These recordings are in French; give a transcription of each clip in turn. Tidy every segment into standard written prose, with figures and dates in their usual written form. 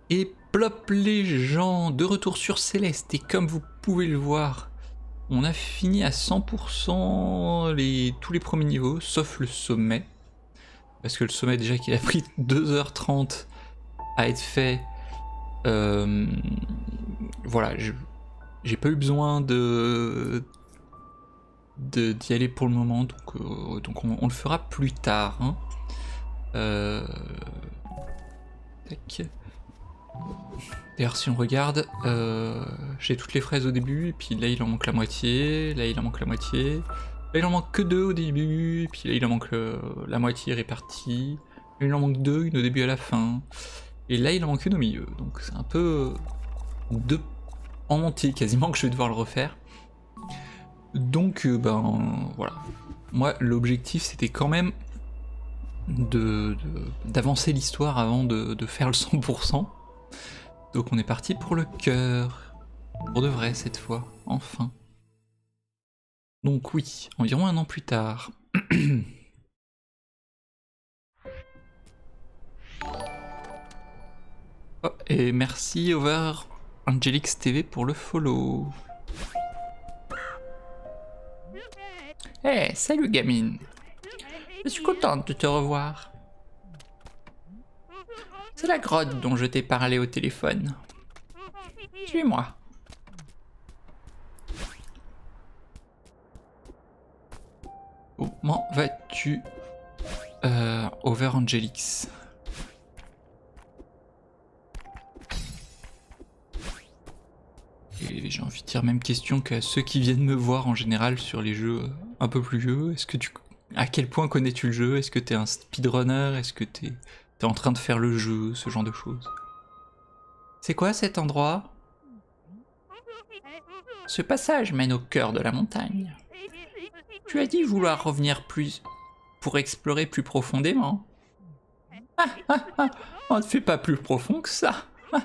Et plop les gens, de retour sur Céleste, et comme vous pouvez le voir, on a fini à 100% tous les premiers niveaux, sauf le sommet. Parce que le sommet déjà qu'il a pris 2h30 à être fait, voilà, j'ai pas eu besoin d'y aller pour le moment, donc on le fera plus tard. Hein. Tac. D'ailleurs si on regarde, j'ai toutes les fraises au début, et puis là il en manque la moitié, là il en manque la moitié, là il en manque que 2 au début, et puis là il en manque la moitié répartie, là il en manque 2, une au début et à la fin, et là il en manque une au milieu, donc c'est un peu 2 en entier quasiment que je vais devoir le refaire. Donc ben voilà, moi l'objectif c'était quand même d'avancer l'histoire avant de faire le 100%. Donc on est parti pour le cœur. Pour de vrai cette fois, enfin. Donc oui, environ 1 an plus tard. Oh, et merci Over Angelix TV pour le follow. Hey, salut gamine. Je suis contente de te revoir. C'est la grotte dont je t'ai parlé au téléphone. Suis-moi. Comment vas-tu, Over Angelix? Et j'ai envie de dire même question qu'à ceux qui viennent me voir en général sur les jeux un peu plus vieux. Est-ce que à quel point connais-tu le jeu? Est-ce que t'es un speedrunner? Est-ce que t'es en train de faire le jeu? Ce genre de choses. C'est quoi cet endroit? Ce passage mène au cœur de la montagne. Tu as dit vouloir revenir plus pour explorer plus profondément. On ne fait pas plus profond que ça.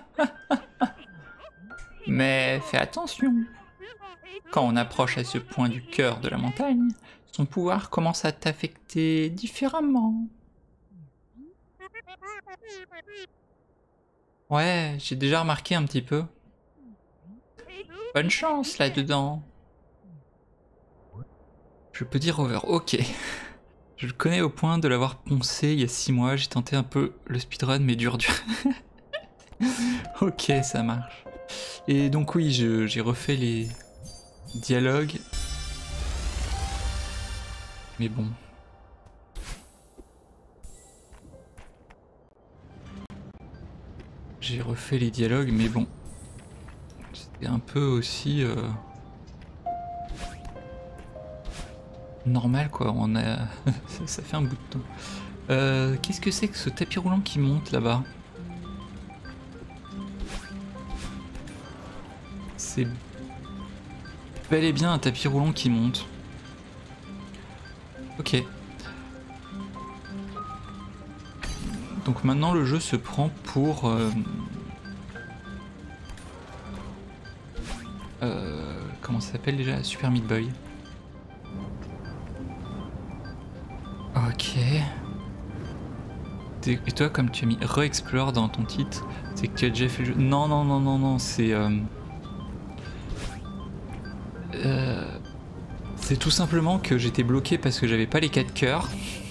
Mais fais attention. Quand on approche à ce point du cœur de la montagne, son pouvoir commence à t'affecter différemment. Ouais, j'ai déjà remarqué un petit peu. Bonne chance là-dedans. Je peux dire Over, ok. Je le connais au point de l'avoir poncé il y a 6 mois, j'ai tenté un peu le speedrun mais dur. Ok, ça marche. Et donc oui, j'ai refait les dialogues. Mais bon. J'ai refait les dialogues, mais bon. C'était un peu aussi... normal quoi, on a... ça fait un bout de temps. Qu'est-ce que c'est que ce tapis roulant qui monte là-bas? C'est bel et bien un tapis roulant qui monte. Ok. Donc maintenant le jeu se prend pour... comment ça s'appelle déjà? Super Meat Boy. Ok. Et toi, comme tu as mis Re-Explore dans ton titre, c'est que tu as déjà fait le jeu. Non, non, non, non, non, c'est... c'est tout simplement que j'étais bloqué parce que j'avais pas les 4 cœurs.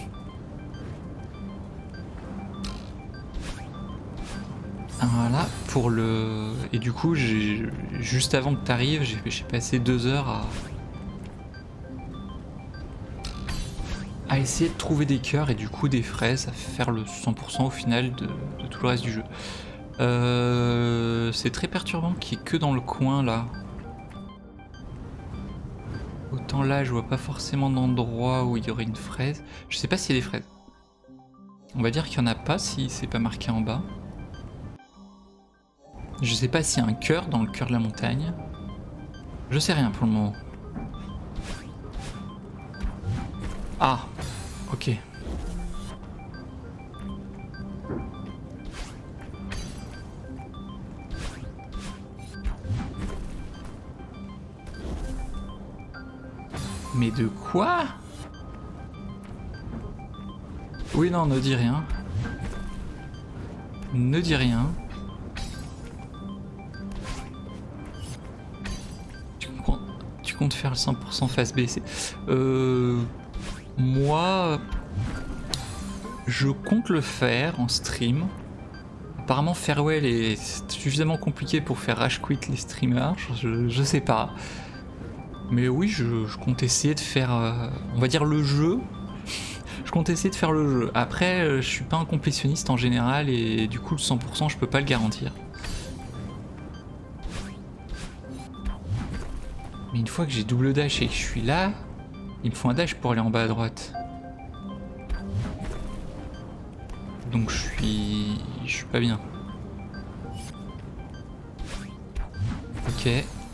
Voilà, pour le... Et du coup, juste avant que t'arrives, j'ai passé 2 heures à essayer de trouver des cœurs et du coup des fraises, à faire le 100% au final de tout le reste du jeu. C'est très perturbant qu'il n'y ait que dans le coin là. Autant là je vois pas forcément d'endroit où il y aurait une fraise. Je sais pas s'il y a des fraises. On va dire qu'il n'y en a pas si c'est pas marqué en bas. Je sais pas s'il y a un cœur dans le cœur de la montagne. Je sais rien pour le moment. Ah, ok. Mais de quoi? Oui, non, ne dis rien. Ne dis rien. de faire le 100% face B. Moi, je compte le faire en stream. Apparemment Farewell est suffisamment compliqué pour faire rage quit les streamers, je sais pas. Mais oui, je compte essayer de faire, on va dire le jeu. Je compte essayer de faire le jeu. Après, je suis pas un complétionniste en général et du coup le 100% je peux pas le garantir. Mais une fois que j'ai double dash et que je suis là, il me faut un dash pour aller en bas à droite. Donc je suis pas bien. Ok.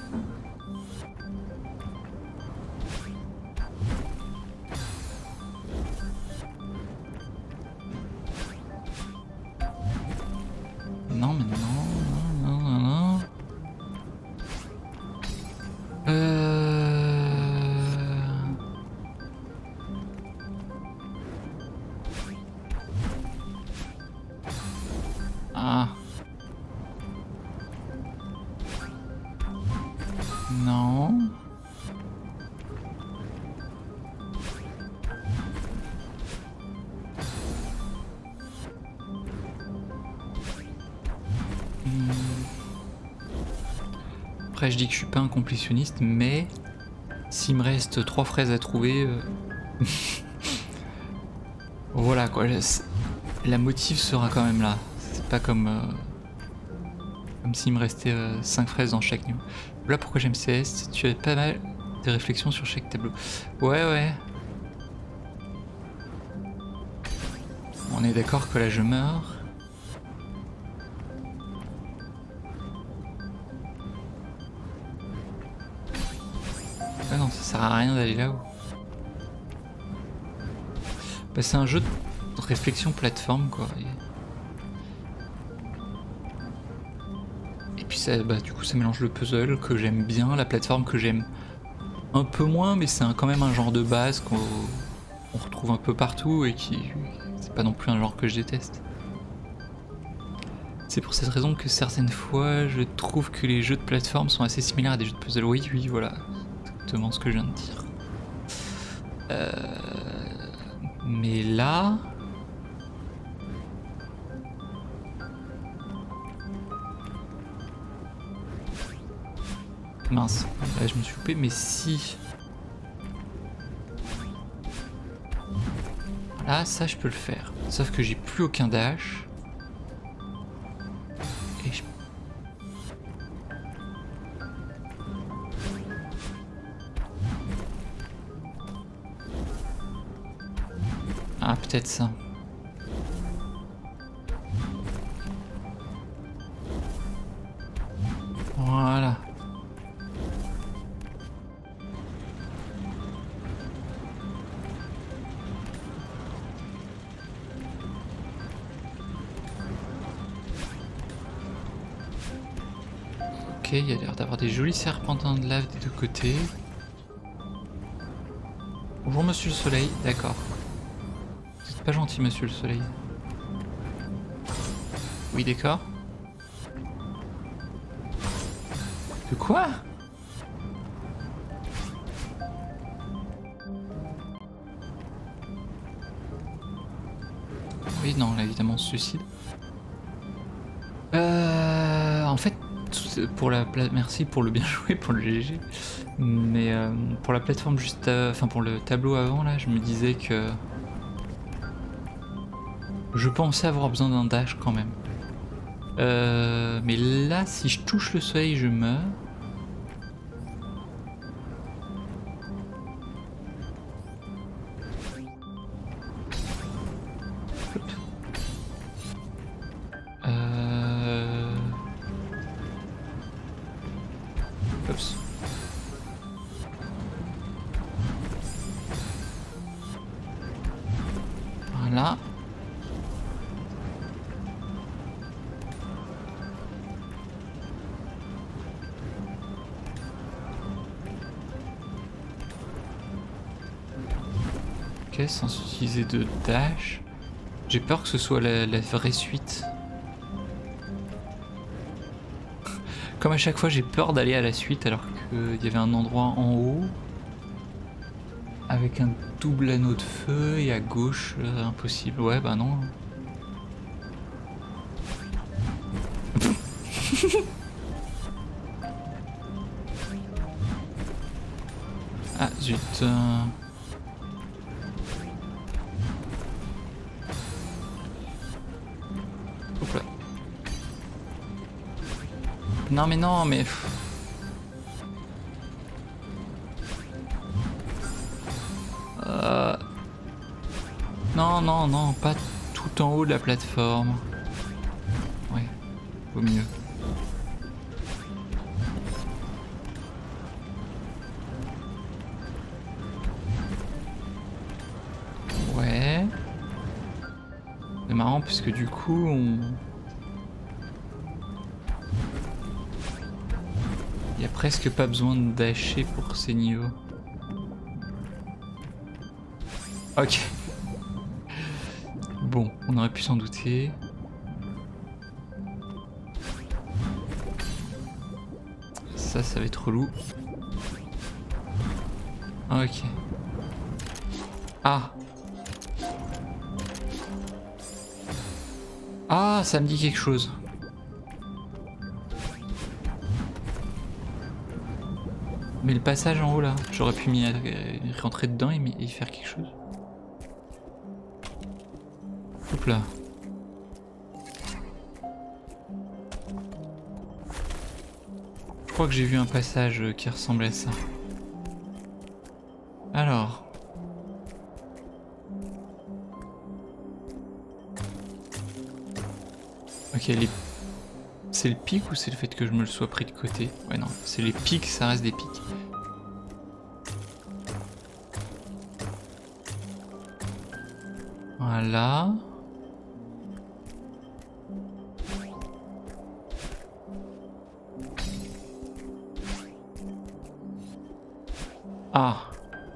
Non mais non. Ah. Non. Après je dis que je suis pas un complétionniste, mais s'il me reste 3 fraises à trouver, voilà quoi, la motive sera quand même là. C'est pas comme s'il me restait 5 fraises dans chaque niveau. Voilà pourquoi j'aime CS, tu as pas mal de réflexions sur chaque tableau. Ouais. On est d'accord que là je meurs. Ah non, ça sert à rien d'aller là-haut. Bah, c'est un jeu de réflexion plateforme quoi. Et puis ça, bah, du coup ça mélange le puzzle que j'aime bien, la plateforme que j'aime un peu moins, mais c'est quand même un genre de base qu'on retrouve un peu partout et qui c'est pas non plus un genre que je déteste. C'est pour cette raison que certaines fois je trouve que les jeux de plateforme sont assez similaires à des jeux de puzzle. Oui, voilà, exactement ce que je viens de dire. Mais là... Mince, là je me suis loupé, mais si... Là, ça je peux le faire. Sauf que j'ai plus aucun dash. Et je... Ah, peut-être ça. Voilà. Ok, il y a l'air d'avoir des jolis serpentins de lave des deux côtés. Bonjour Monsieur le Soleil, d'accord. Vous êtes pas gentil Monsieur le Soleil. Oui, d'accord. De quoi? Oui, non, là évidemment on se suicide. En fait, pour la merci pour le bien joué, pour le GG. Mais pour la plateforme juste, enfin pour le tableau avant là, je me disais que je pensais avoir besoin d'un dash quand même. Mais là, si je touche le soleil, je meurs. Oups. Voilà. Ok, sans utiliser de dash. J'ai peur que ce soit la vraie suite. Comme à chaque fois, j'ai peur d'aller à la suite alors qu'il y avait un endroit en haut avec un double anneau de feu et à gauche, impossible. Ouais, bah non. Ah zut. Hop là. Non mais non mais... Non non non, pas tout en haut de la plateforme. Ouais, vaut mieux. Ouais. C'est marrant puisque du coup on... Il y a presque pas besoin de dasher pour ces niveaux. Ok. Bon, on aurait pu s'en douter. Ça va être relou. Ok. Ah. Ah, ça me dit quelque chose. Mais le passage en haut là, j'aurais pu m'y rentrer dedans et y faire quelque chose. Hop là. Je crois que j'ai vu un passage qui ressemblait à ça. Alors. Ok, c'est le pic ou c'est le fait que je me le sois pris de côté? Ouais non, c'est les pics, ça reste des pics. Voilà. Ah.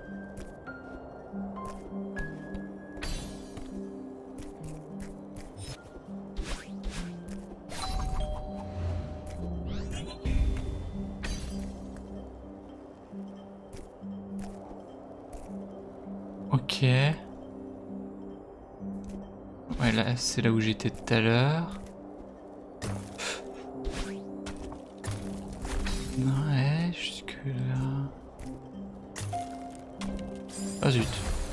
Ok. Ouais, là, c'est là où j'étais tout à l'heure. Ouais, jusque là. Ah zut.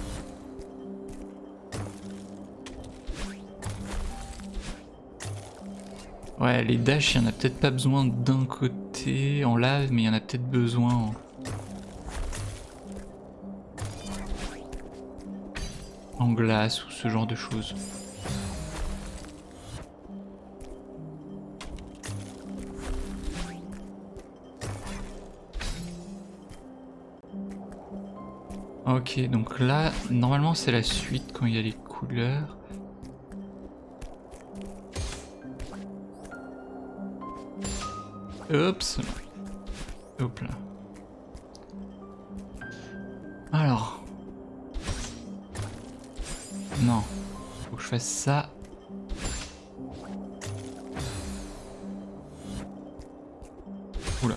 Ouais, les dashs, il y en a peut-être pas besoin d'un côté en lave, mais il y en a peut-être besoin en glace ou ce genre de choses. Ok, donc là, normalement c'est la suite quand il y a les couleurs. Oups. Hop là. Alors. Non. Faut que je fasse ça. Oula.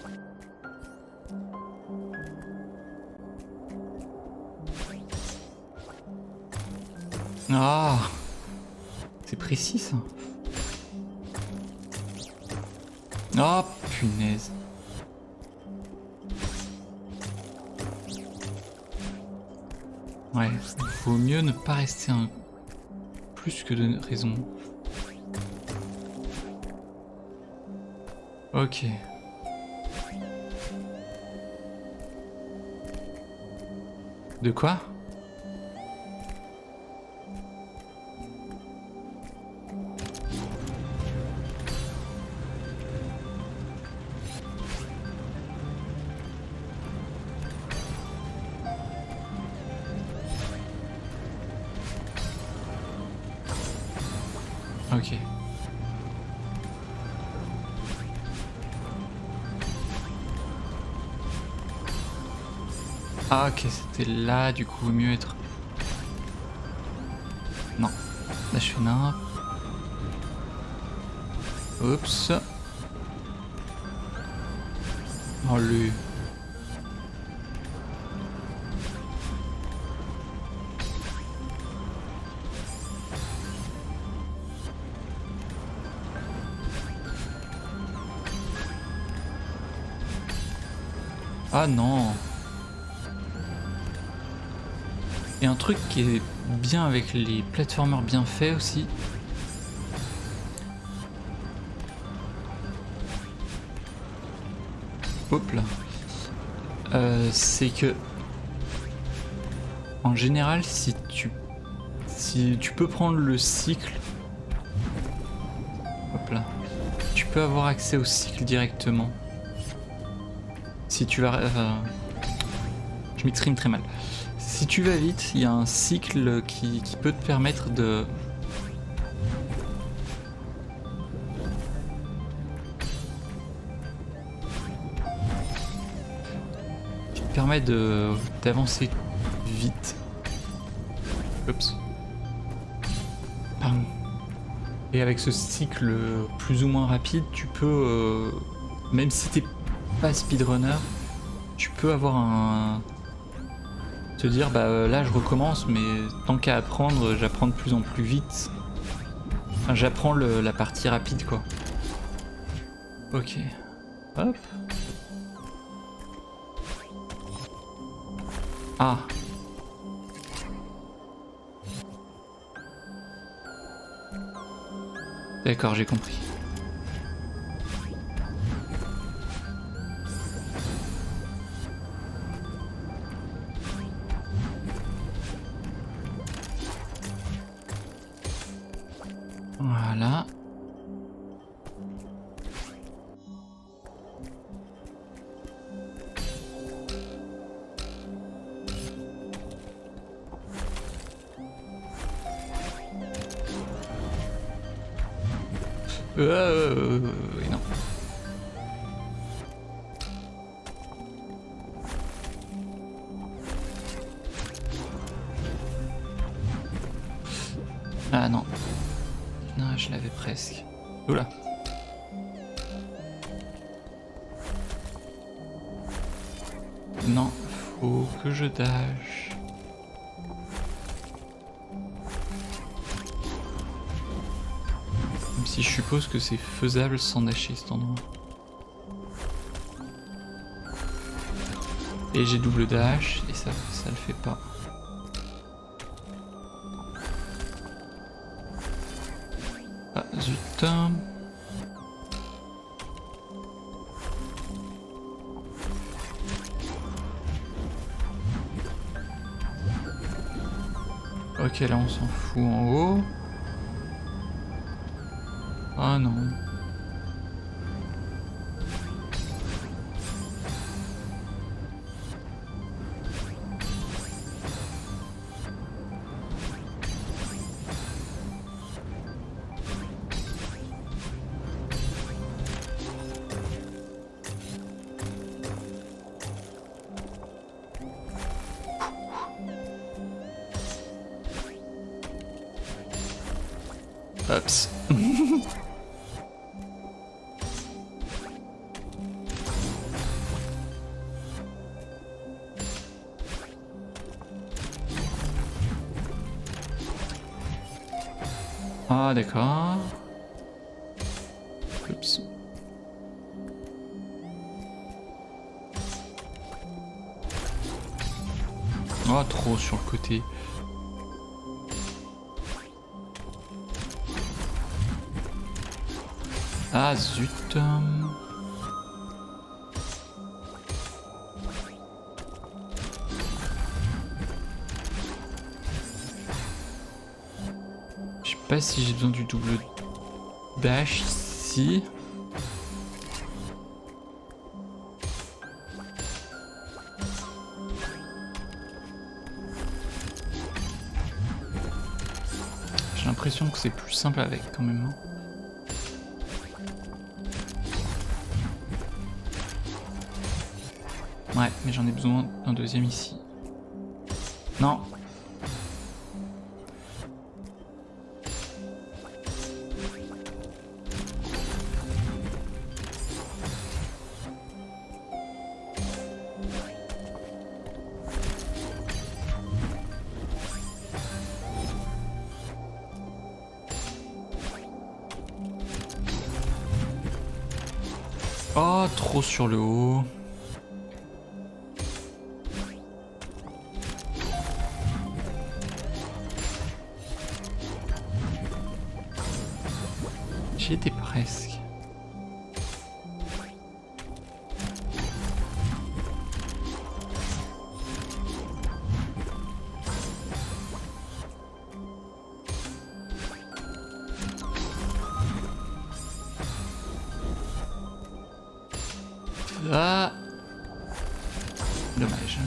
Ah. C'est précis ça. Oh punaise. Ouais, vaut mieux ne pas rester un plus que de raison. Ok. De quoi? Ok. Ah ok, c'était là, du coup, vaut mieux être... Non. Là je fais nimp. Oups. Oh lui. Ah non. Et un truc qui est bien avec les platformers bien faits aussi. Hop là. C'est que en général si tu peux prendre le cycle, hop là, tu peux avoir accès au cycle directement. Si tu vas, je m'exprime très mal. Si tu vas vite, il y a un cycle qui peut te permettre de d'avancer vite. Oups. Pardon. Et avec ce cycle plus ou moins rapide, tu peux, même si t'es pas speedrunner, tu peux avoir un... te dire bah là je recommence, mais tant qu'à apprendre, j'apprends de plus en plus vite. Enfin, j'apprends la partie rapide quoi. Ok. Hop. Ah. D'accord, j'ai compris. Voilà. Non. Ah non. Non, je l'avais presque. Oula. Non, faut que je dash. Même si je suppose que c'est faisable sans dasher cet endroit. Et j'ai double dash et ça le fait pas. Ah zut. Ok, là on s'en fout en haut. Ah non. Oups. Ah d'accord. Oups. Oh trop sur le côté. Ah zut. Je sais pas si j'ai besoin du double dash ici. J'ai l'impression que c'est plus simple avec quand même. Ouais, mais j'en ai besoin d'un deuxième ici. Non. Oh, trop sur le haut. J'y étais presque. Ah, dommage.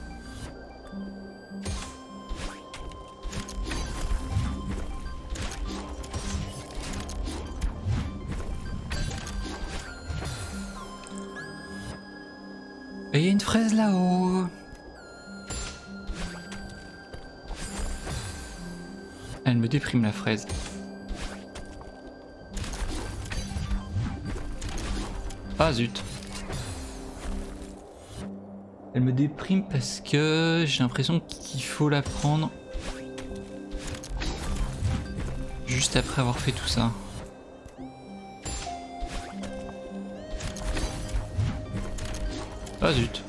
Et il y a une fraise là-haut. Elle me déprime la fraise. Ah zut. Elle me déprime parce que j'ai l'impression qu'il faut la prendre juste après avoir fait tout ça. Ah zut.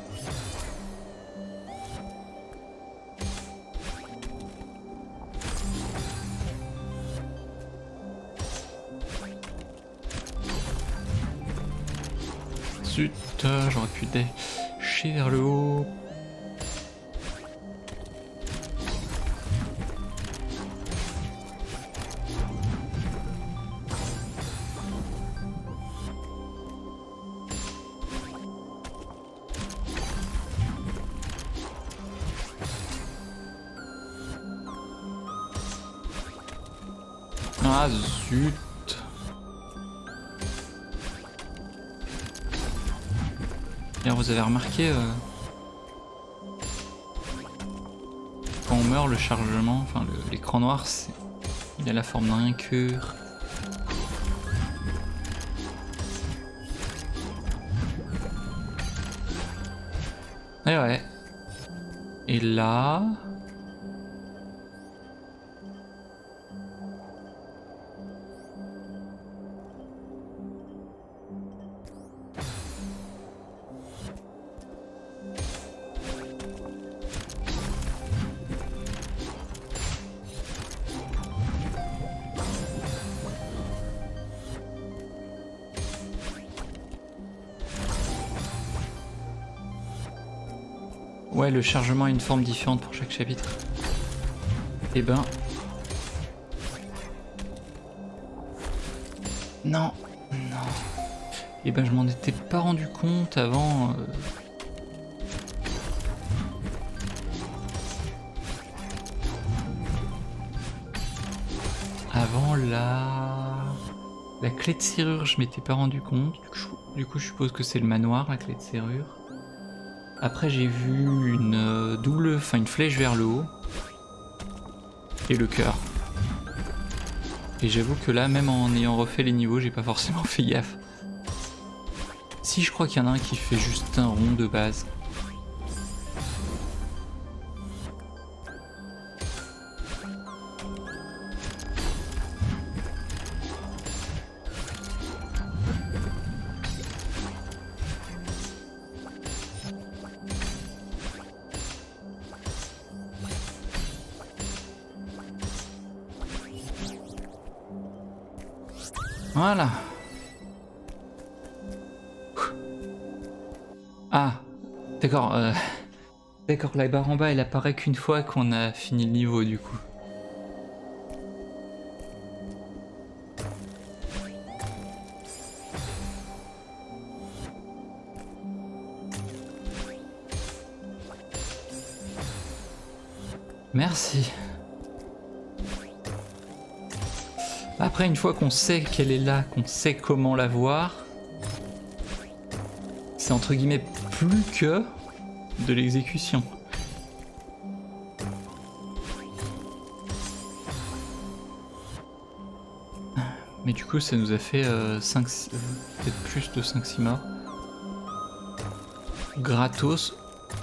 Zut, j'aurais pu dasher vers le haut. Ah zut. D'ailleurs vous avez remarqué quand on meurt le chargement, enfin l'écran noir, il a la forme d'un cœur. Et ouais. Et là... Ouais, le chargement a une forme différente pour chaque chapitre. Eh ben... Non, non. Eh ben je m'en étais pas rendu compte avant... Avant la clé de serrure, je m'étais pas rendu compte. Du coup je suppose que c'est le manoir, la clé de serrure. Après j'ai vu une une flèche vers le haut. Et le cœur. Et j'avoue que là, même en ayant refait les niveaux, j'ai pas forcément fait gaffe. Si, je crois qu'il y en a un qui fait juste un rond de base. Voilà. Ah, d'accord. D'accord, la barre en bas, elle apparaît qu'une fois qu'on a fini le niveau, du coup. Merci. Après, une fois qu'on sait qu'elle est là, qu'on sait comment la voir, c'est entre guillemets plus que de l'exécution. Mais du coup, ça nous a fait peut-être plus de 5-6 morts. Gratos.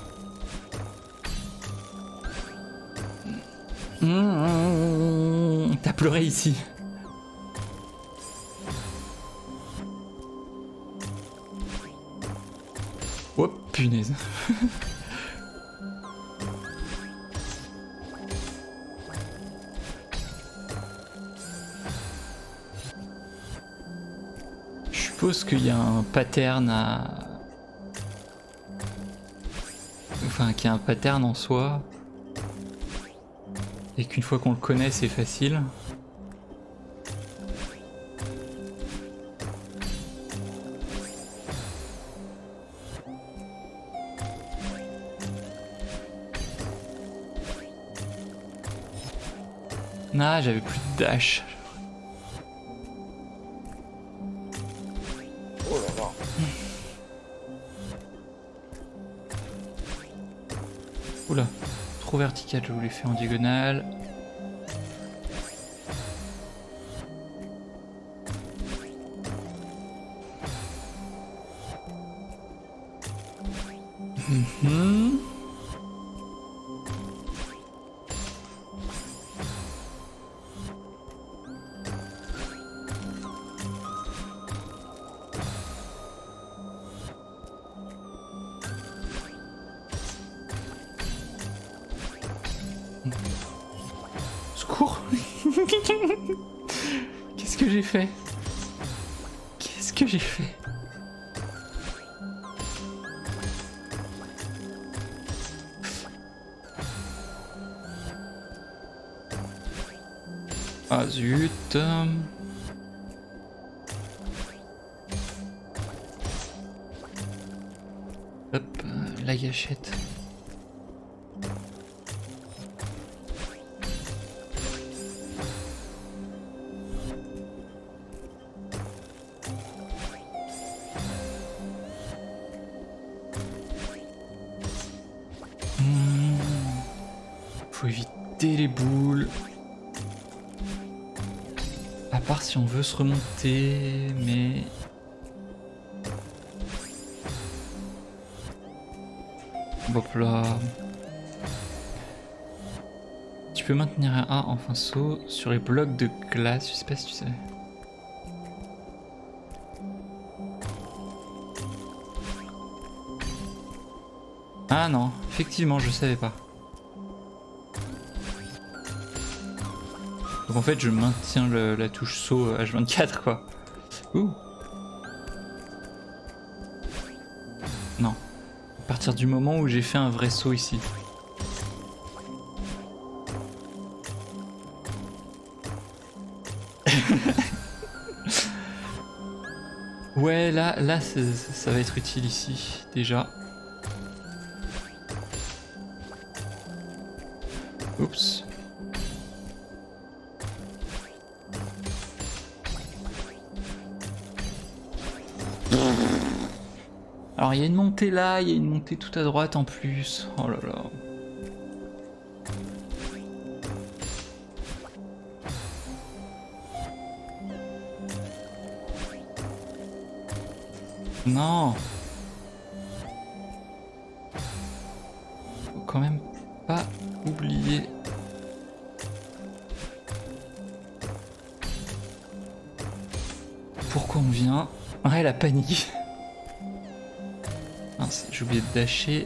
T'as pleuré ici. Oh punaise. Je suppose qu'il y a un pattern à... Enfin, qu'il y a un pattern en soi. Et qu'une fois qu'on le connaît, c'est facile. Ah, j'avais plus de dash. Oh là là. Oula, trop vertical, je voulais faire en diagonale. Secours. Qu'est-ce que j'ai fait? Qu'est-ce que j'ai fait? Ah zut. Hop, la gâchette. Faut éviter les boules. À part si on veut se remonter, mais... Hop là. Tu peux maintenir un A en fin saut sur les blocs de glace, je sais pas si tu savais. Ah non, effectivement, je savais pas. Donc en fait, je maintiens la touche saut H24 quoi. Ouh. Non. À partir du moment où j'ai fait un vrai saut ici. Ouais, là ça va être utile ici, déjà. Oups. Alors il y a une montée là, il y a une montée tout à droite en plus. Oh là là. Non. Faut quand même pas oublier. Pourquoi on vient? Ouais, la panique. Mince, j'ai oublié de dasher.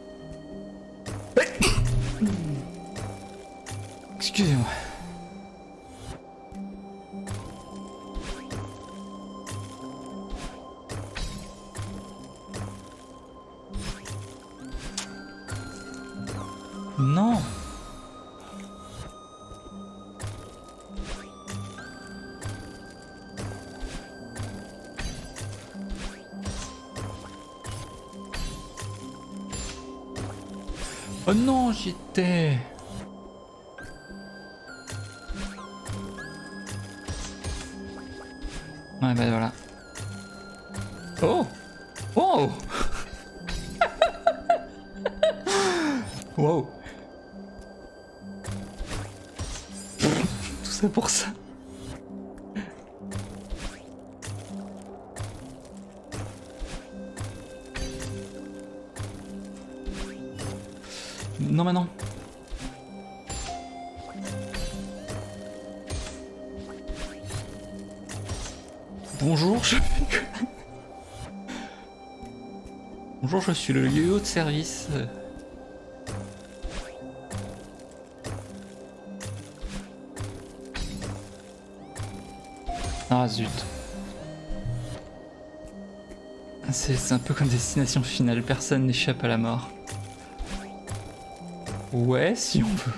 Excusez-moi. Non. Oh non, j'y étais. Ouais, bah voilà. Oh. Oh. Wow. Tout ça pour ça. Non, mais non. Bonjour, je fais que... Bonjour, je suis le yo-yo de service. Ah zut. C'est un peu comme Destination Finale, personne n'échappe à la mort. Ouais, si on veut.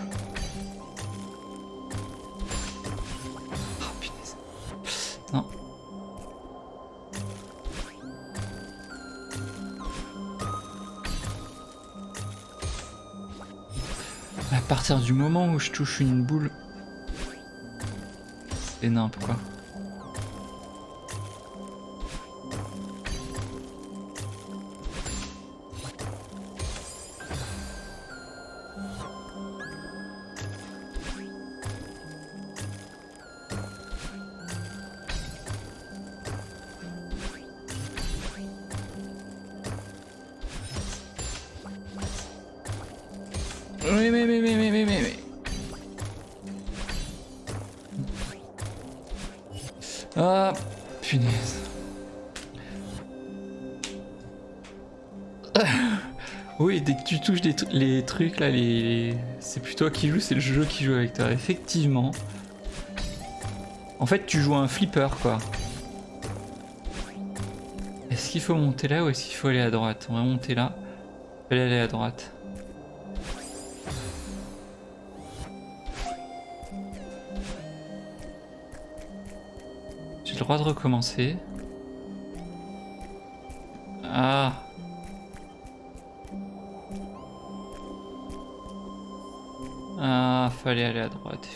Oh punaise. Non. À partir du moment où je touche une boule... C'est n'importe quoi. Mais. Ah, punaise. Oui, dès que tu touches les trucs là, c'est plus toi qui joues, c'est le jeu qui joue avec toi. Effectivement. En fait, tu joues à un flipper, quoi. Est-ce qu'il faut monter là ou est-ce qu'il faut aller à droite? On va monter là. Il faut aller à droite. J'ai le droit de recommencer. Ah. Ah, fallait aller à droite.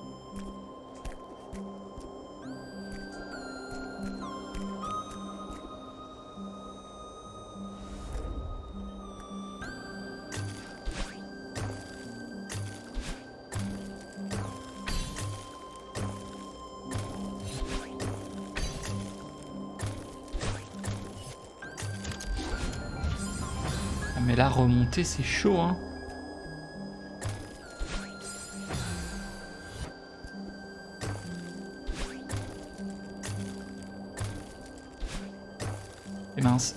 Mais là, remonter, c'est chaud, hein. Et mince.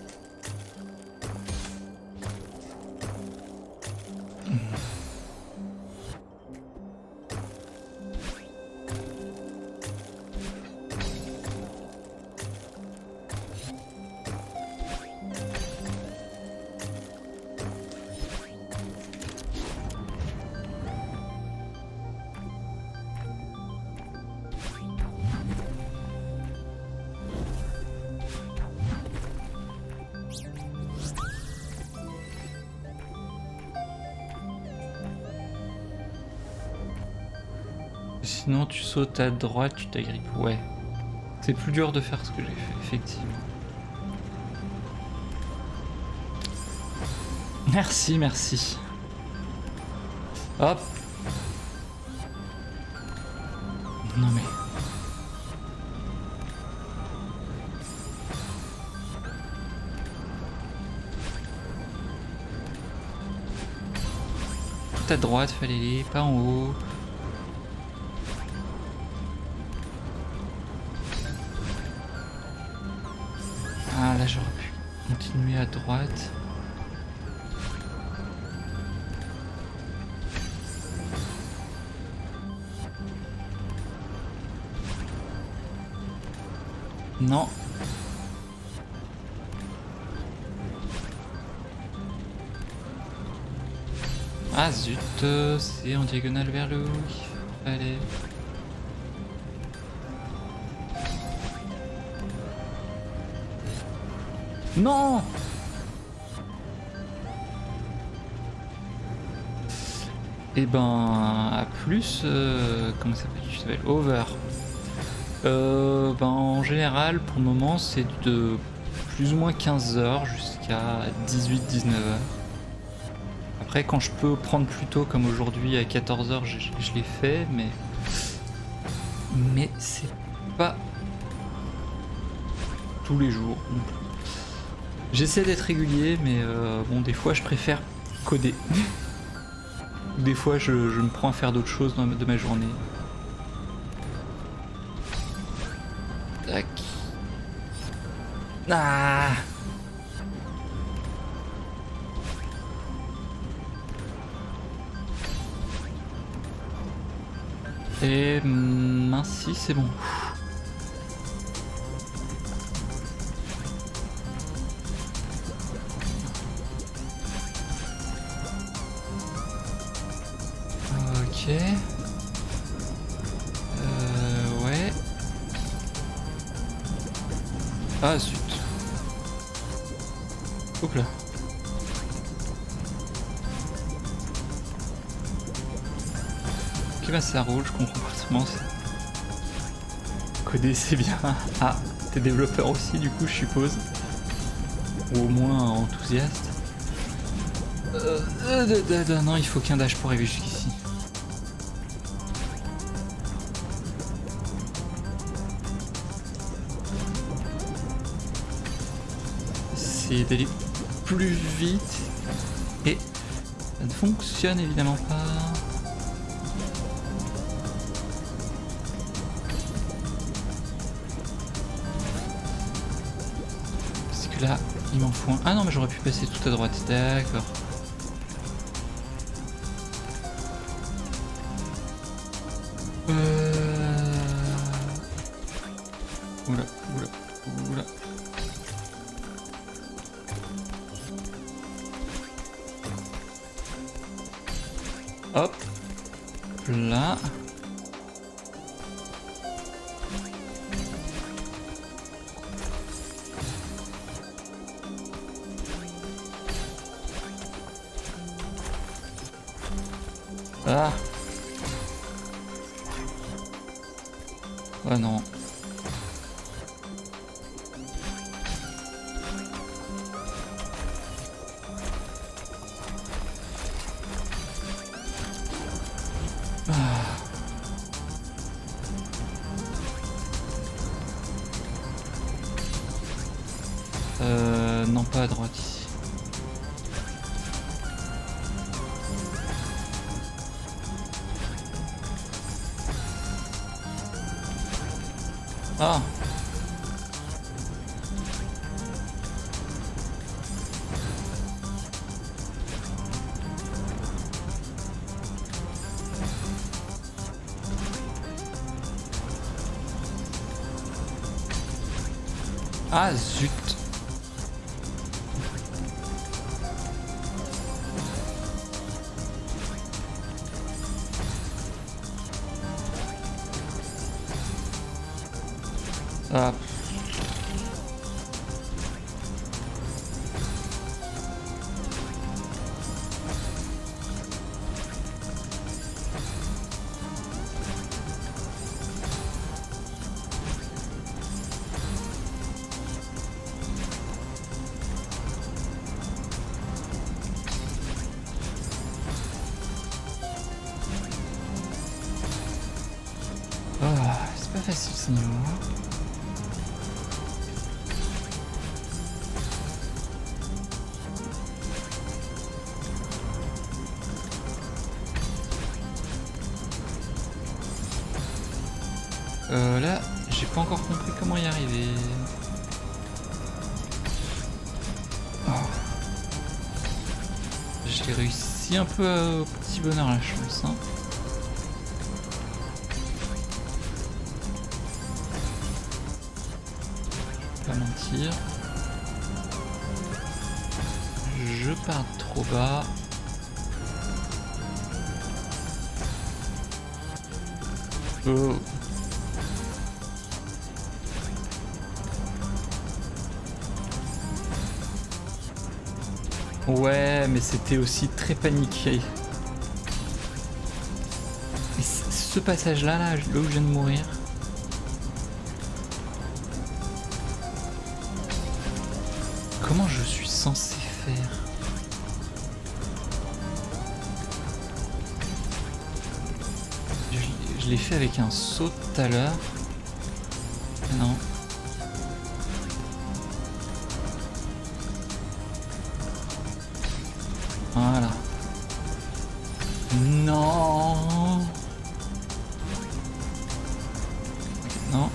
Sinon tu sautes à droite, tu t'agrippes. Ouais. C'est plus dur de faire ce que j'ai fait, effectivement. Merci, merci. Hop. Non mais... Tout à droite, fallait aller, pas en haut. Ah là j'aurais pu continuer à droite. Non. Ah zut, c'est en diagonale vers le haut. Allez. Non. Et ben à plus, comment ça s'appelle, over. Ben en général pour le moment c'est de plus ou moins 15 heures jusqu'à 18-19 heures. Après quand je peux prendre plus tôt comme aujourd'hui à 14 heures je l'ai fait, mais c'est pas tous les jours non plus. J'essaie d'être régulier, mais bon, des fois je préfère coder. Des fois je me prends à faire d'autres choses de ma journée. Tac. Ah. Et mince, si c'est bon. Ok. Ouais. Ah zut. Hop là. Ok bah ça roule, je comprends parfaitement ça. Coder c'est bien. Ah, t'es développeur aussi du coup je suppose. Ou au moins enthousiaste. Non, il faut qu'un dash pour arriver jusqu'ici. Essayer d'aller plus vite. Et ça ne fonctionne évidemment pas. Parce que là, il m'en faut un. Ah non, mais j'aurais pu passer tout à droite. D'accord. Oula, oula, oula. Hop. Là. Ah. Ah non. Non, pas à droite ici. Ah. Ah zut. Ah. Ah, c'est pas facile ce niveau. Là, j'ai pas encore compris comment y arriver. Oh. J'ai réussi un peu au petit bonheur la chance. Hein. Pas mentir. Je pars trop bas. Oh. Ouais, mais c'était aussi très paniqué. Et ce passage-là, là où je viens de mourir. Comment je suis censé faire? Je l'ai fait avec un saut tout à l'heure. Non. Voilà. Non. Non.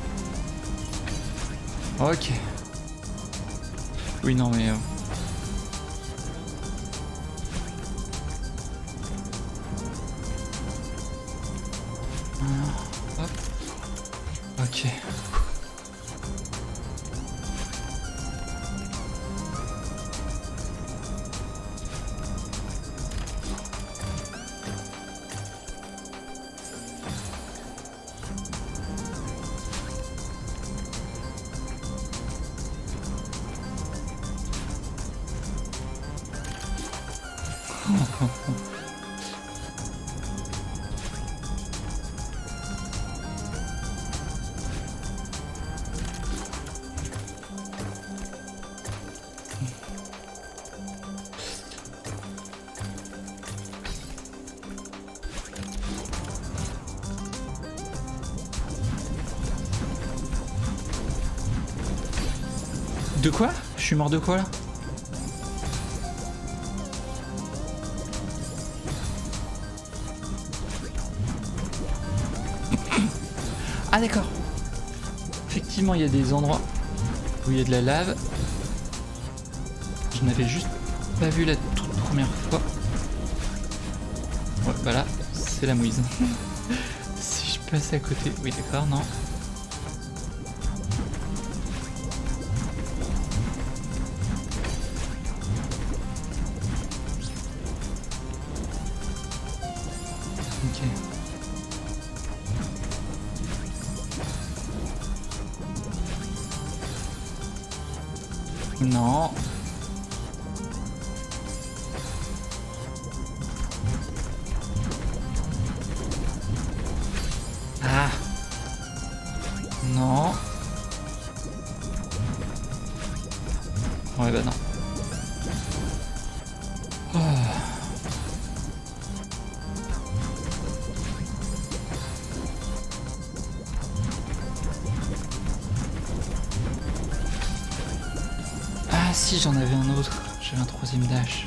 Ok. Oui, non, mais... Ok. De quoi? Je suis mort de quoi là? Ah d'accord. Effectivement il y a des endroits où il y a de la lave. Je n'avais juste pas vu la toute première fois. Ouais bah là c'est la mouise. Si je passe à côté... Oui d'accord, non. Ok. Non. Ah. Non. Ouais bah non. Oh. Ah si j'en avais un autre. J'avais un troisième dash.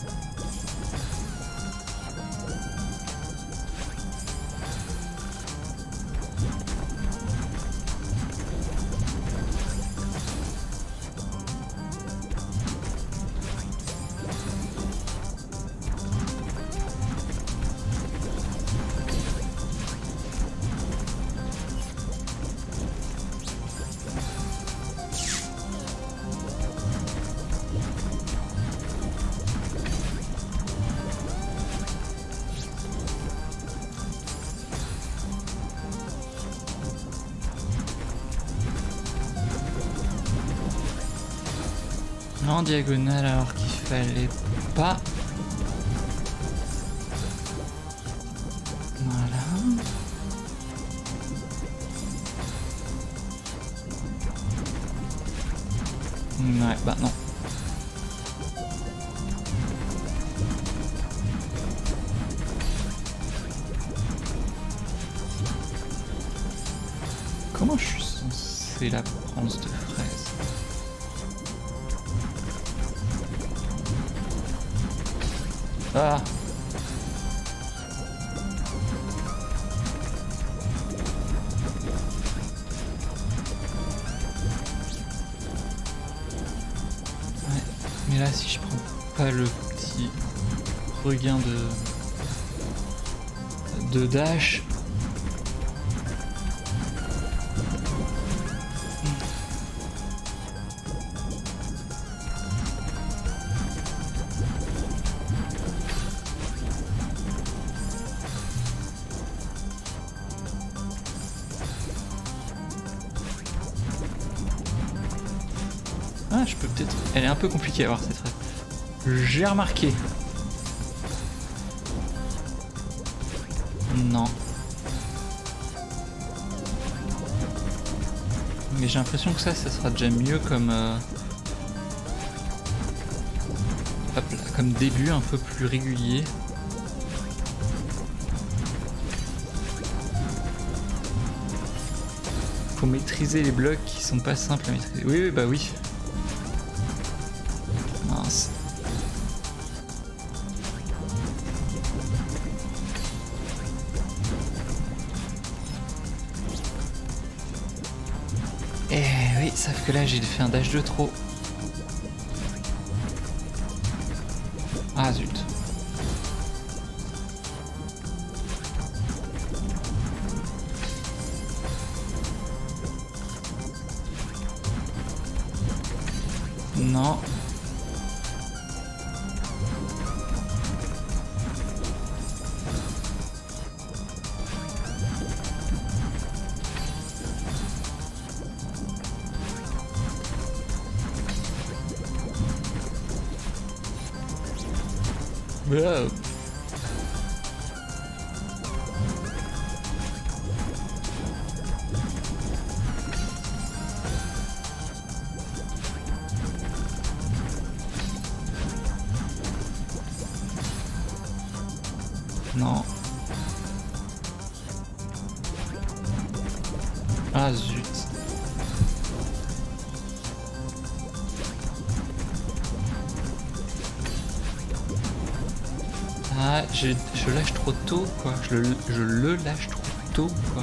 En diagonale alors qu'il fallait pas. Voilà. Ouais, bah non. Comment je suis censé la prendre cette fraise? Ah. Ouais, mais là si je prends pas le petit regain de dash. Ah, je peux peut-être... Elle est un peu compliquée à voir cette fraise. J'ai remarqué. Non. Mais j'ai l'impression que ça sera déjà mieux comme... Hop là, comme début un peu plus régulier. Faut maîtriser les blocs qui sont pas simples à maîtriser. Oui, oui, bah oui. Mince. Eh oui, sauf que là j'ai fait un dash de trop. Ah zut. Non. Wow. Non. Ah zut. Ah, je lâche trop tôt, quoi. Je le lâche trop tôt, quoi.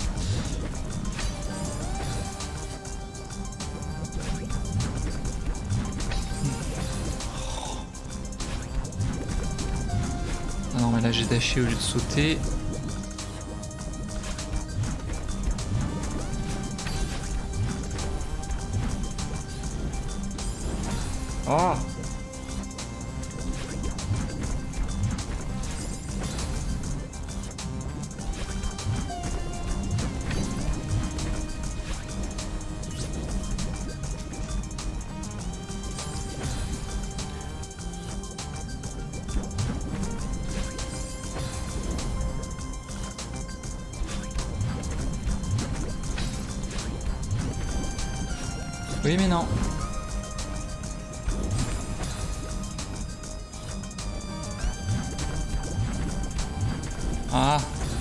Ah non, mais là j'ai dashé au lieu de sauter. Oh! Oui mais non. Ah.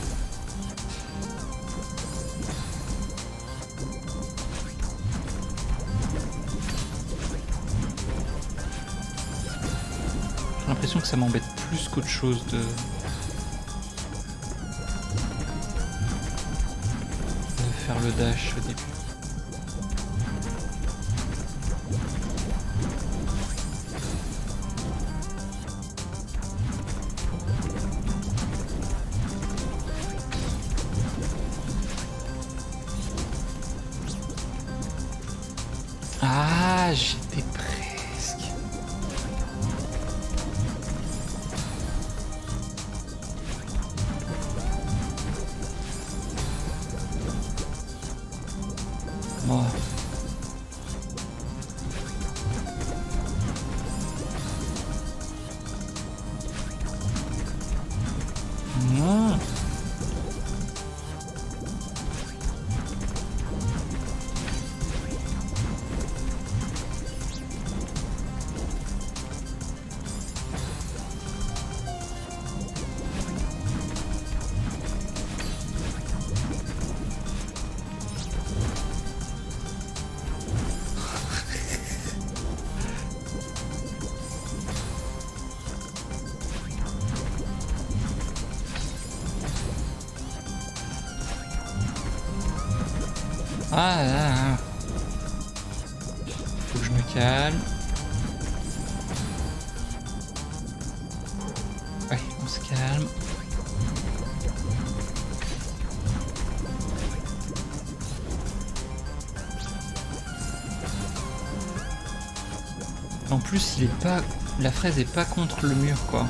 J'ai l'impression que ça m'embête plus qu'autre chose de faire le dash au début. Ah, j'étais presque. Bon. Non. Ah là là. Faut que je me calme. Ouais, on se calme. En plus, il est pas, la fraise est pas contre le mur, quoi.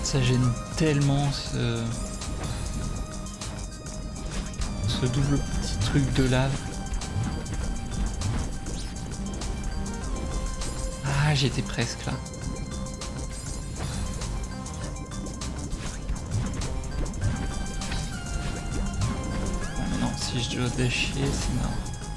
Ça gêne tellement ce double petit truc de lave. Ah, j'étais presque là. Ouais, non, si je dois dasher, c'est mort.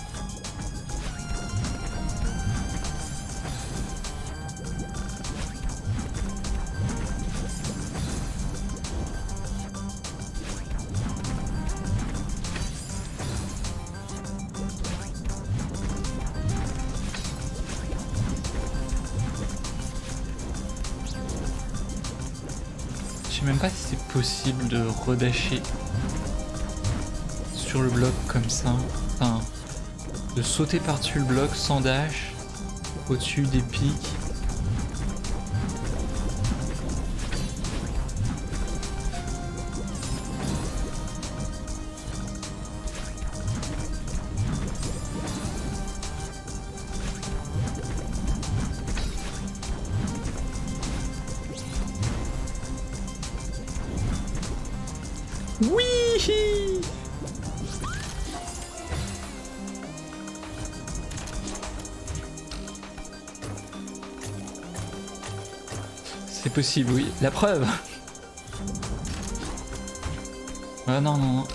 Je sais même pas si c'est possible de redasher sur le bloc comme ça. Enfin, de sauter par-dessus le bloc sans dash, au-dessus des pics. Oui! C'est possible, oui. La preuve! Ah non, non, non.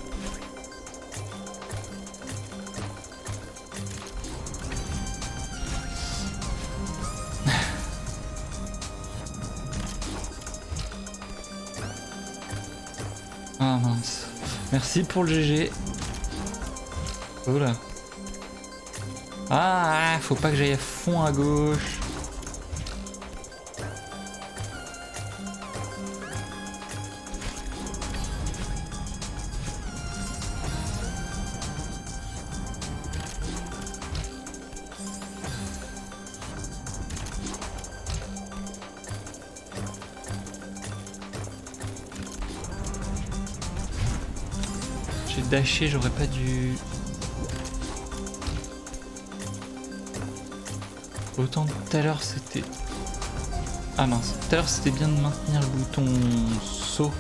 Ah mince. Merci pour le GG. Oula. Ah, faut pas que j'aille à fond à gauche. J'ai dashé, j'aurais pas dû... Autant tout à l'heure c'était... Ah mince, tout à l'heure c'était bien de maintenir le bouton saut.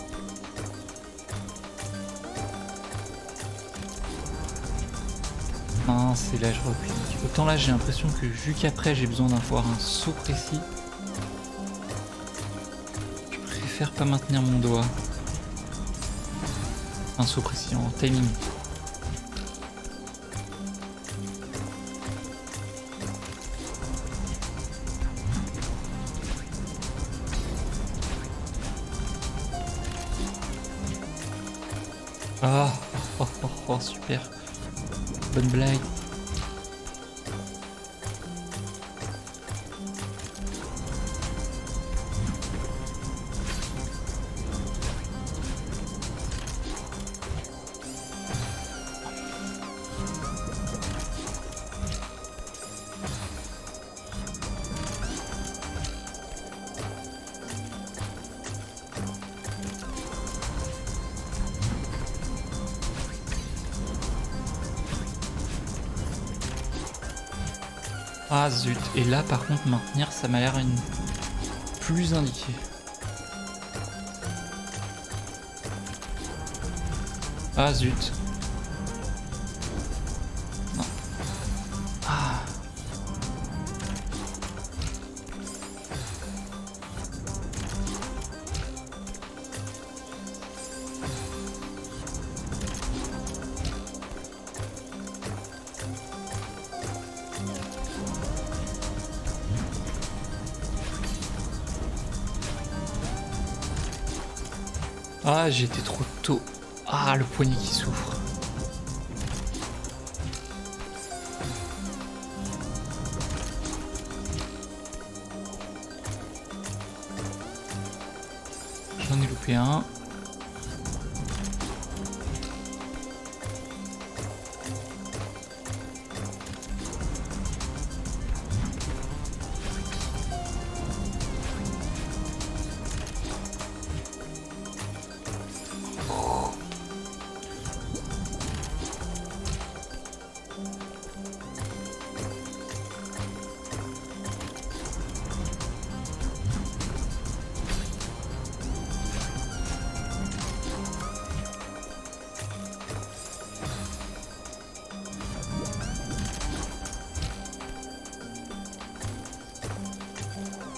Mince, et là je replique. Autant là j'ai l'impression que vu qu'après j'ai besoin d'avoir un saut précis, je préfère pas maintenir mon doigt. Un saut précis en timing. Ah, oh, super. Bonne blague. Ah zut, et là par contre maintenir ça m'a l'air plus indiqué. Ah zut. Non. Ah. Ah, j'étais trop tôt. Ah, le poignet qui souffre. J'en ai loupé un.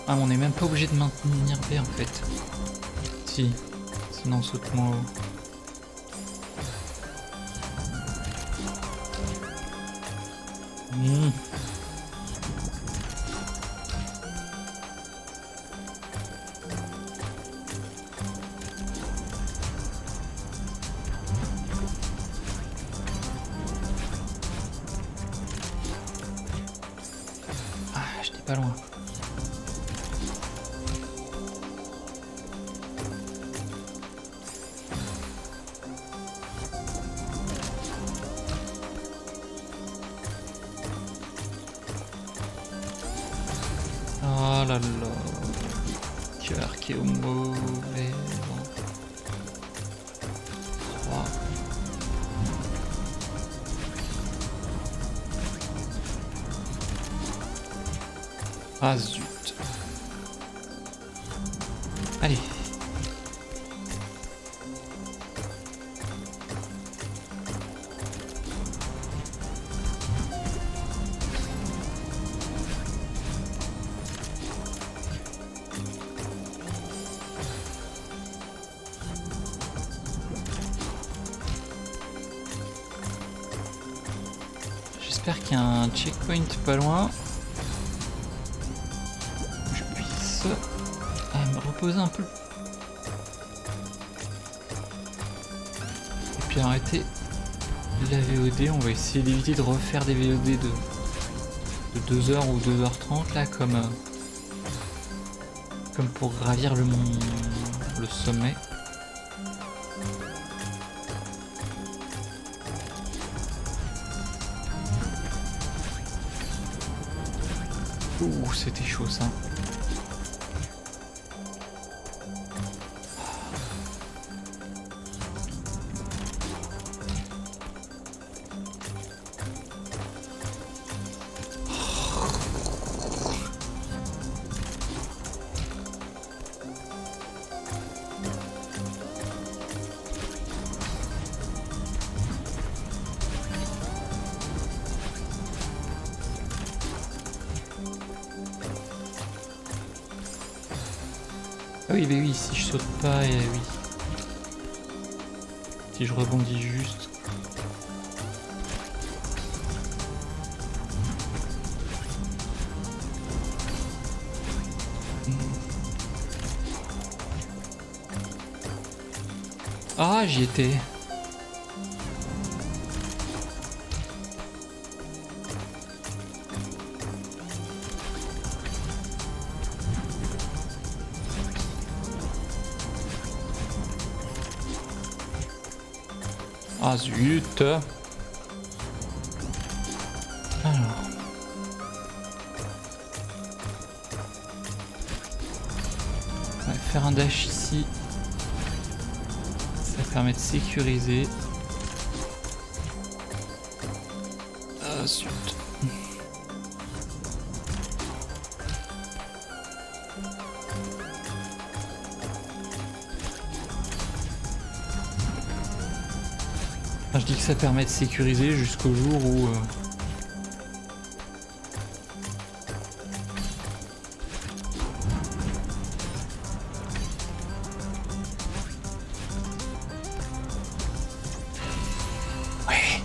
Ah, on n'est même pas obligé de maintenir B en fait. Si. Sinon saute-moi. Ah, j'étais pas loin. Oh là là, cœur qui est au mauvais vent. 3. Ah zut. Allez. J'espère qu'il y a un checkpoint pas loin. Je puisse me reposer un peu. Et puis arrêter la VOD. On va essayer d'éviter de refaire des VOD de 2h ou 2h30 là comme pour gravir le sommet. Ouh, c'était chaud ça. Ah oui, mais oui, si je saute pas, et oui. Si je rebondis juste. Ah, j'y étais. Ah zut. Alors. On va faire un dash ici. Ça permet de sécuriser. Ah zut. Enfin, je dis que ça permet de sécuriser jusqu'au jour où... Ouais.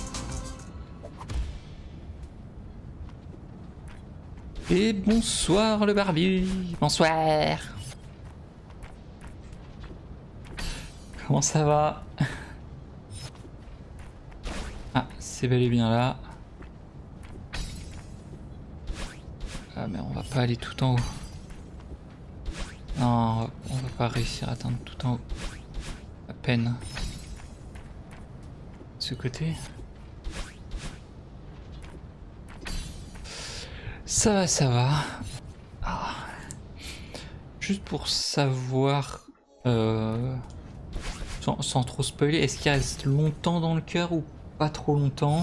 Et bonsoir le barbu. Bonsoir. Comment ça va? Ah, c'est bel et bien là. Ah mais on va pas aller tout en haut. Non, on va pas réussir à atteindre tout en haut. À peine. Ce côté. Ça va, ça va. Ah. Juste pour savoir... sans trop spoiler, est-ce qu'il reste longtemps dans le cœur ou pas trop longtemps?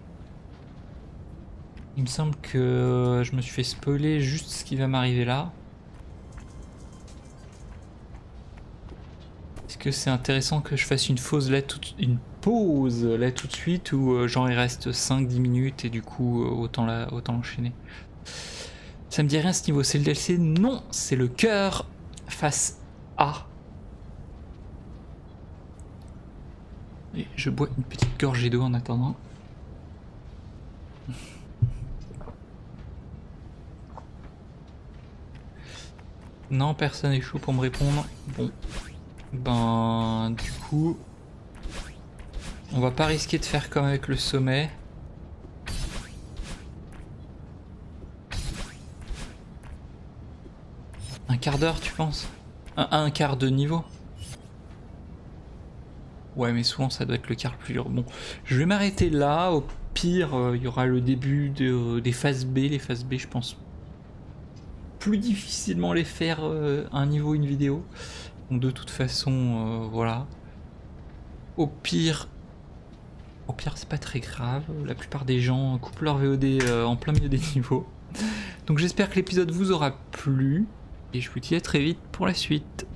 Il me semble que je me suis fait spoiler juste ce qui va m'arriver là. Est-ce que c'est intéressant que je fasse une pause là tout de suite ou genre il reste 5-10 minutes et du coup autant l'enchaîner? Ça me dit rien ce niveau, c'est le DLC? Non, c'est le cœur face A. Et je bois une petite gorgée d'eau en attendant. Non, personne n'est chaud pour me répondre. Bon. Ben, du coup... On va pas risquer de faire comme avec le sommet. Un quart d'heure, tu penses? Un quart de niveau? Ouais, mais souvent ça doit être le quart le plus dur. Bon, je vais m'arrêter là. Au pire, il y aura le début des phases B. Les phases B, je pense plus difficilement les faire un niveau, une vidéo. Donc de toute façon, voilà. Au pire, c'est pas très grave. La plupart des gens coupent leur VOD en plein milieu des niveaux. Donc j'espère que l'épisode vous aura plu. Et je vous dis à très vite pour la suite.